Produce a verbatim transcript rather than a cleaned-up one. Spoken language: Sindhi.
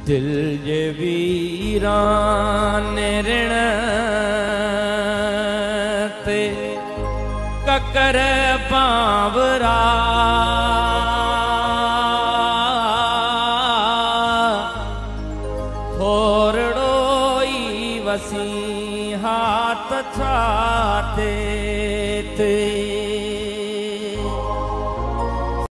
दिल जे वीरान ऋण ते ककर बावरा थोरड़ो ई वसी हाथ छाते ते